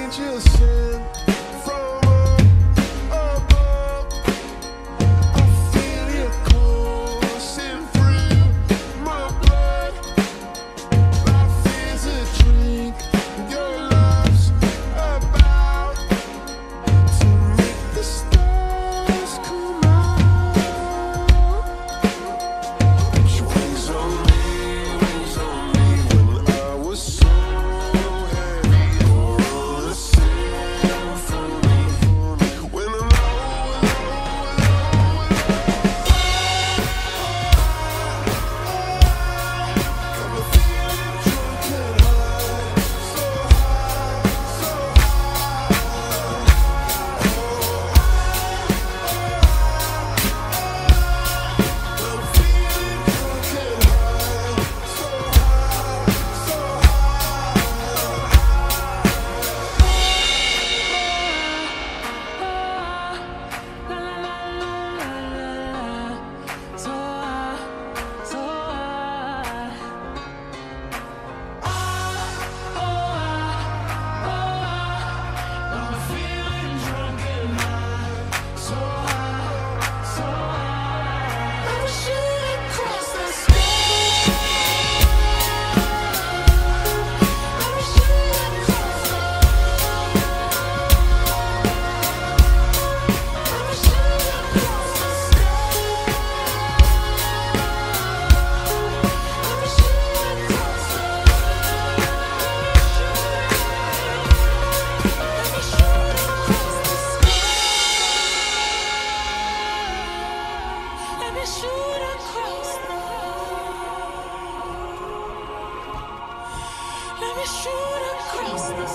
angel sent from above. I feel it coursing through my blood. Life is a drink, your love's about to make the stars come out. Wings on me when I was so heavy. All the same for me when I'm low, got me feeling drunk and high, so high, so high. I'm feeling drunk and high, so high, so Let me shoot across the